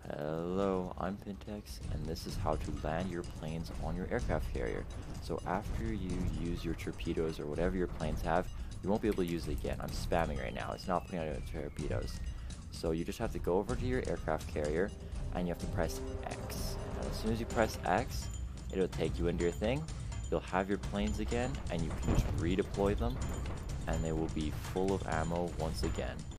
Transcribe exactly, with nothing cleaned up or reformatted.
Hello, I'm Pintex, and this is how to land your planes on your aircraft carrier. So after you use your torpedoes or whatever your planes have, you won't be able to use it again. I'm spamming right now. It's not putting out any torpedoes. So you just have to go over to your aircraft carrier, and you have to press X. And as soon as you press X, it'll take you into your thing. You'll have your planes again, and you can just redeploy them, and they will be full of ammo once again.